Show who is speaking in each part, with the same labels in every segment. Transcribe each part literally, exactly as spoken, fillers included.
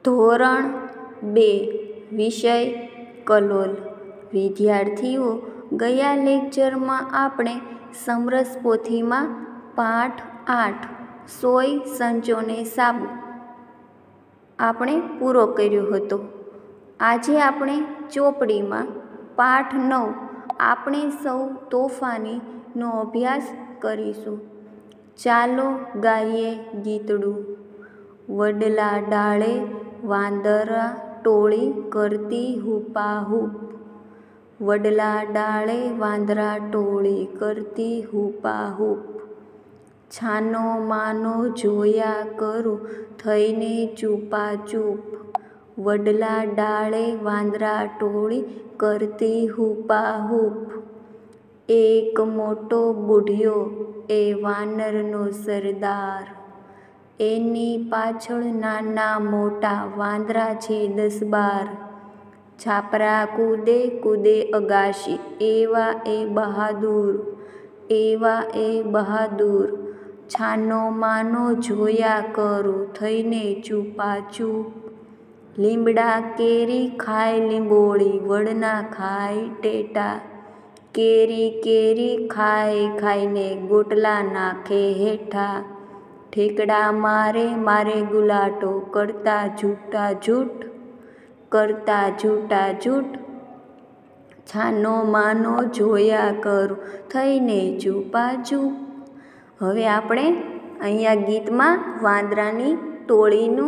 Speaker 1: ધોરણ બે વિષય કલોલ. વિદ્યાર્થીઓ, ગયા લેક્ચરમાં આપણે સમરસ પોથીમાં પાઠ આઠ સોય સંચોને સાબુ આપણે પૂરો કર્યો હતો. આજે આપણે ચોપડીમાં પાઠ નવ આપણે સૌ તોફાનીનો અભ્યાસ કરીશું. ચાલો ગાઈએ ગીતડું. વડલા ડાળે વાંદરા ટોળી કરતી હુપાહુપ. વડલા ડાળે વાંદરા ટોળી કરતી હુપાહુપ. છાનો માનો જોયા કરું થઈને ચૂપાચૂપ. વડલા ડાળે વાંદરા ટોળી કરતી હુપાહુપ. એક મોટો બુઢિયો એ વાનરનો સરદાર. એની પાછળ નાના મોટા વાંદરા છે દસ બાર. છાપરા કૂદે કૂદે અગાશી એવા એ બહાદુર, એવા એ બહાદુર. છાનો માનો જોયા કરું થઈને ચૂપાચૂપ. લીમડા કેરી ખાય લીંબોળી વડના ખાય ટેટા. કેરી કેરી ખાય ખાઈને ગોટલા નાખે હેઠા. ઠેકડા મારે મારે ગુલાટો કરતા જૂટા જૂટ, કરતા જૂટા જૂટ. છાનો માનો જોયા કરું થઈને ચૂપાચૂપ. હવે આપણે અહીંયા ગીતમાં વાંદરાની ટોળીનું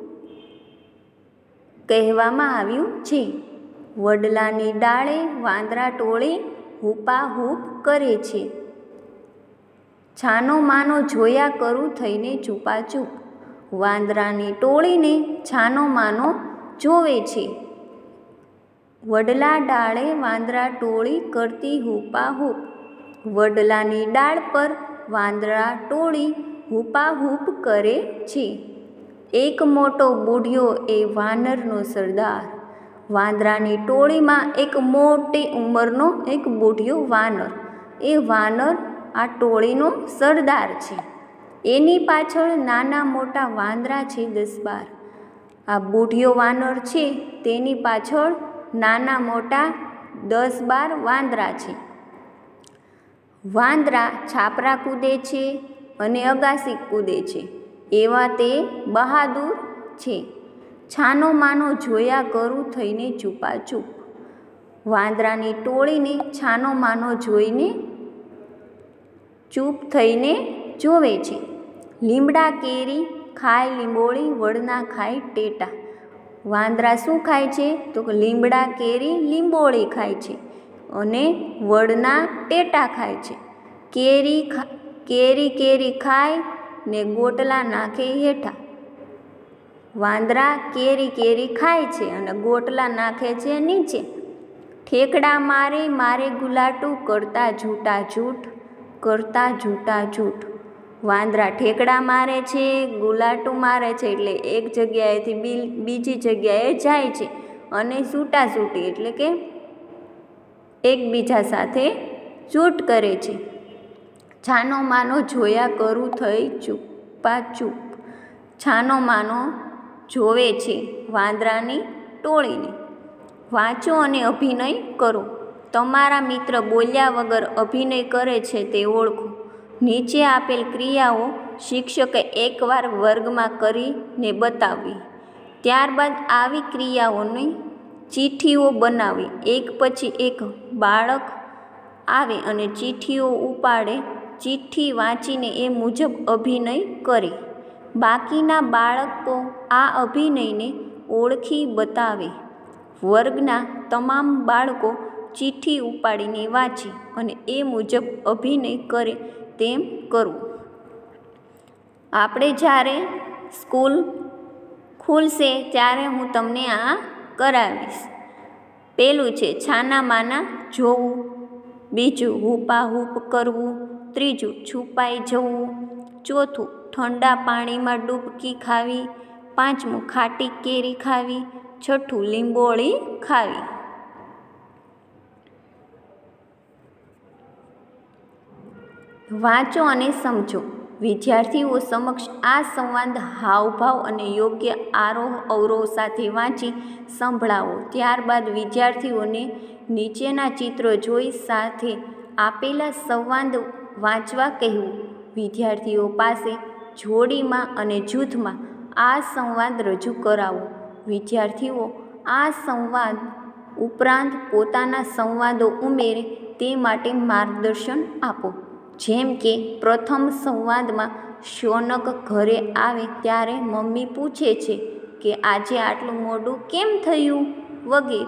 Speaker 1: કહેવામાં આવ્યું છે. વડલાની ડાળે વાંદરા ટોળી હુપાહુપ કરે છે. છાનો માનો જોયા કરું થઈને ચૂપાચૂપ. વાંદરાની ટોળીને છાનો માનો જોવે છે. વડલા ડાળે વાંદરા ટોળી કરતી હુપાહુપ. વડલાની ડાળ પર વાંદરા ટોળી હુપાહુપ કરે છે. એક મોટો બુઢિયો એ વાનરનો સરદાર. વાંદરાની ટોળીમાં એક મોટી ઉંમરનો એક બુઢિયો વાનર. એ વાનર આ ટોળીનો સરદાર છે. એની પાછળ નાના મોટા વાંદરા છે દસ બાર. આ બુઢિયો વાનર છે તેની પાછળ નાના મોટા દસ બાર વાંદરા છે. વાંદરા છાપરા કૂદે છે અને અગાસી કૂદે છે એવા તે બહાદુર છે. છાનો માનો જોયા કરું થઈને ચૂપાચૂપ. વાંદરાની ટોળીને છાનો માનો જોઈને ચૂપ થઈને જોવે છે. લીમડા કેરી ખાય લીંબોળી વડના ખાય ટેટા. વાંદરા શું ખાય છે તો કે લીમડા કેરી લીંબોળી ખાય છે અને વડના ટેટા ખાય છે. કેરી કેરી કેરી ખાય ને ગોટલા નાખે હેઠા. વાંદરા કેરી કેરી ખાય છે અને ગોટલા નાખે છે નીચે. ઠેકડા મારે મારે ગુલાટું કરતા જૂટા જૂટ, કરતા જૂટા જૂટ. વાંદરા ઠેકડા મારે છે, ગુલાટું મારે છે એટલે એક જગ્યાએથી બીજી જગ્યાએ જાય છે અને સૂટા સૂટી એટલે કે એકબીજા સાથે જૂટ કરે છે. છાનો માનો જોયા કરું થઈ ચૂપાચૂપ. છાનો માનો જોવે છે વાંદરાની ટોળીને. વાંચો અને અભિનય કરો. તમારા મિત્ર બોલ્યા વગર અભિનય કરે છે તે ઓળખો. નીચે આપેલ ક્રિયાઓ શિક્ષકે એકવાર વર્ગમાં કરીને બતાવવી. ત્યારબાદ આવી ક્રિયાઓની ચિઠ્ઠીઓ બનાવી. એક પછી એક બાળક આવે અને ચિઠ્ઠીઓ ઉપાડે. ચિઠ્ઠી વાંચીને એ મુજબ અભિનય કરે. બાકીના બાળકો આ અભિનયને ઓળખી બતાવે. વર્ગના તમામ બાળકો ચિઠ્ઠી ઉપાડીને વાંચે અને એ મુજબ અભિનય કરે તેમ કરવું. આપણે જ્યારે સ્કૂલ ખુલશે ત્યારે હું તમને આ કરાવીશ. પેલું છે છાના માના જોવું. બીજું હુપાહુપ કરવું. ત્રીજું છુપાઈ જવું. ચોથું ઠંડા પાણીમાં ડૂબકી ખાવી. પાંચમું ખાટી કેરી ખાવી. છઠ્ઠું લીંબોળી ખાવી. વાંચો અને સમજો. વિદ્યાર્થીઓ સમક્ષ આ સંવાદ હાવભાવ અને યોગ્ય આરોહ અવરોહ સાથે વાંચી સંભળાવો. ત્યારબાદ વિદ્યાર્થીઓને નીચેના ચિત્રો જોઈ સાથે આપેલા સંવાદ વાંચવા કહેવું. વિદ્યાર્થીઓ પાસે જોડીમાં અને જૂથમાં આ સંવાદ રજૂ કરાવો. વિદ્યાર્થીઓ આ સંવાદ ઉપરાંત પોતાના સંવાદો ઉમેરે તે માટે માર્ગદર્શન આપો. જેમ કે પ્રથમ સંવાદમાં શૌનક ઘરે આવે ત્યારે મમ્મી પૂછે છે કે આજે આટલું મોડું કેમ થયું વગેરે.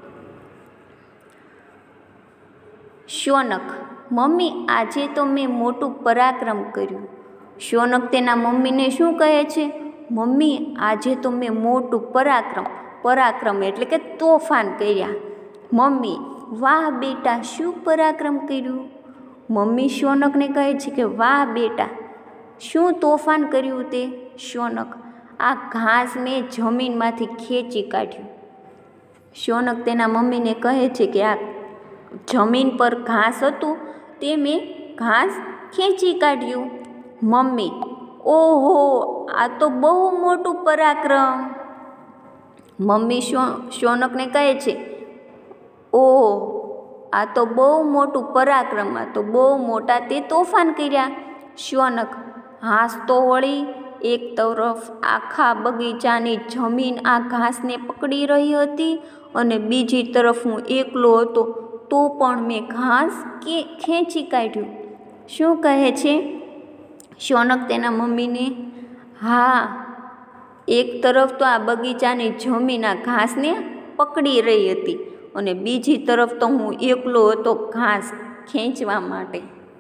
Speaker 1: શૌનક: મમ્મી, આજે તો મેં મોટું પરાક્રમ કર્યું. શૌનક તેના મમ્મીને શું કહે છે? મમ્મી, આજે તો મેં મોટું પરાક્રમ પરાક્રમ એટલે કે તોફાન કર્યા. મમ્મી: વાહ બેટા, શું પરાક્રમ કર્યું? મમ્મી શૌનકને કહે છે કે વાહ બેટા, શું તોફાન કર્યું તે? શૌનક: આ ઘાસ મેં જમીનમાંથી ખેંચી કાઢ્યું. શૌનક તેના મમ્મીને કહે છે કે આ જમીન પર ઘાસ હતું તે મેં ઘાસ ખેંચી કાઢ્યું. મમ્મી: ઓહો, આ તો બહુ મોટું પરાક્રમ. મમ્મી શૌનકને કહે છે ઓહો, આ તો બહુ મોટું પરાક્રમ, આ તો બહુ મોટા તે તોફાન કર્યા. શૌનક: હાસ તો વળી, એક તરફ આખા બગીચાની જમીન આ ઘાસને પકડી રહી હતી અને બીજી તરફ હું એકલો હતો તો પણ મેં ઘાસ કે ખેંચી કાઢ્યું. શું કહે છે શૌનક તેના મમ્મીને? હા, એક તરફ તો આ બગીચાની જમીન આ ઘાસને પકડી રહી હતી અને બીજી તરફ તો હું એકલો હતો ઘાસ ખેંચવા માટે.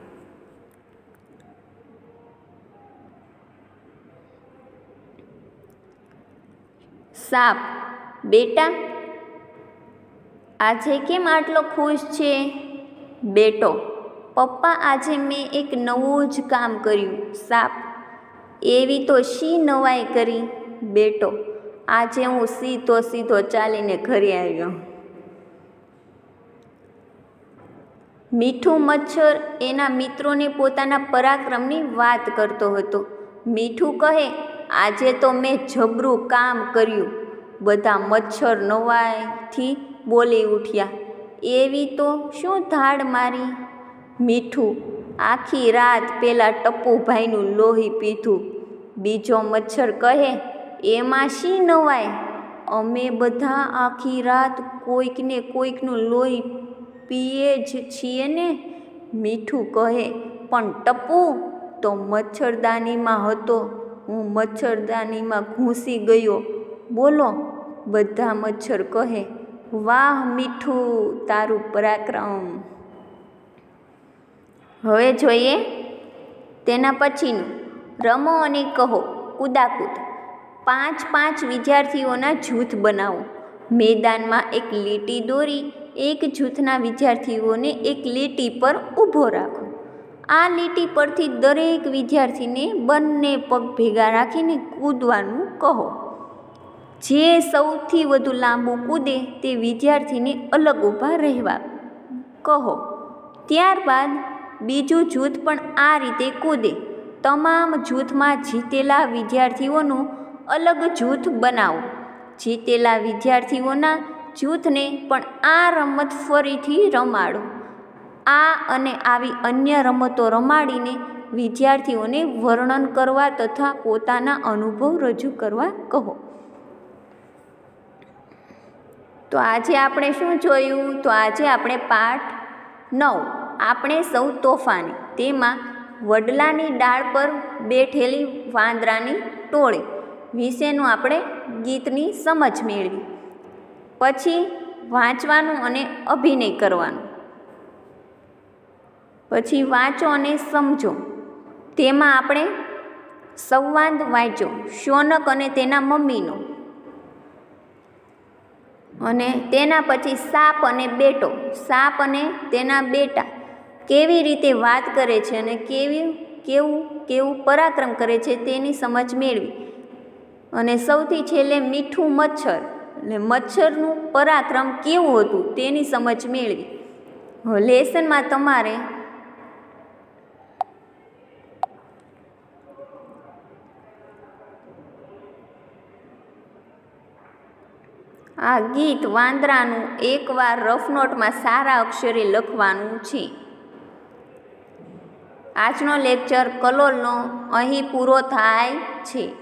Speaker 1: સાપ: બેટા, આજે કેમ આટલો ખુશ છે? બેટો: પપ્પા, આજે મેં એક નવું જ કામ કર્યું. સાપ: એવી તો શી નવાઈ કરી? બેટો: આજે હું સીધો સીધો ચાલીને ઘરે આવ્યો. મીઠું મચ્છર એના મિત્રોને પોતાના પરાક્રમની વાત કરતો હતો. મીઠું કહે, આજે તો મેં જબરું કામ કર્યું. બધા મચ્છર નવાઈથી બોલી ઉઠ્યા. એવી તો શું ધાડ મારી? મીઠું: આખી રાત પેલા ટપુભાઈનું લોહી પીધું. બીજો મચ્છર કહે, એમાં શી નવાઈ? અમે બધા આખી રાત કોઈકને કોઈકનું લોહી પીએ જ છીએ ને. મીઠું કહે, પણ ટપુ તો મચ્છરદાનીમાં હતો, હું મચ્છરદાનીમાં ઘૂસી ગયો. બોલો. બધા મચ્છર કહે, વાહ મીઠું, તારું પરાક્રમ. હવે જોઈએ તેના પછીનું. રમો અને કહો કૂદાકૂદ. પાંચ પાંચ વિદ્યાર્થીઓના જૂથ બનાવો. મેદાનમાં એક લીટી દોરી એક જૂથના વિદ્યાર્થીઓને એક લીટી પર ઊભો રાખો. આ લીટી પરથી દરેક વિદ્યાર્થીને બંને પગ ભેગા રાખીને કૂદવાનું કહો. જે સૌથી વધુ લાંબુ કૂદે તે વિદ્યાર્થીને અલગ ઊભા રહેવા કહો. ત્યારબાદ બીજું જૂથ પણ આ રીતે કૂદે. તમામ જૂથમાં જીતેલા વિદ્યાર્થીઓનું અલગ જૂથ બનાવો. જીતેલા વિદ્યાર્થીઓના જૂથને પણ આ રમત ફરીથી રમાડો. આ અને આવી અન્ય રમતો રમાડીને વિદ્યાર્થીઓને વર્ણન કરવા તથા પોતાના અનુભવ રજૂ કરવા કહો. તો આજે આપણે શું જોયું? તો આજે આપણે પાઠ નવ આપણે સૌ તોફાની તેમાં વડલાની ડાળ પર બેઠેલી વાંદરાની ટોળી વિશેનું આપણે ગીતની સમજ મેળવી. પછી વાંચવાનું અને અભિનય કરવાનું. પછી વાંચો અને સમજો. તેમાં આપણે સંવાદ વાંચ્યો શૌનક અને તેના મમ્મીનો, અને તેના પછી સાપ અને બેટો, સાપ અને તેના બેટા કેવી રીતે વાત કરે છે અને કેવી કેવું કેવું પરાક્રમ કરે છે તેની સમજ મેળવી. અને સૌથી છેલ્લે મીઠું મચ્છર એટલે મચ્છરનું પરાક્રમ કેવું હતું તેની સમજ મેળવી. લેસનમાં તમારે આ ગીત વાંદરાનું એકવાર રફ નોટમાં સારા અક્ષરે લખવાનું છે. આજનો લેક્ચર કલોલનો અહીં પૂરો થાય છે.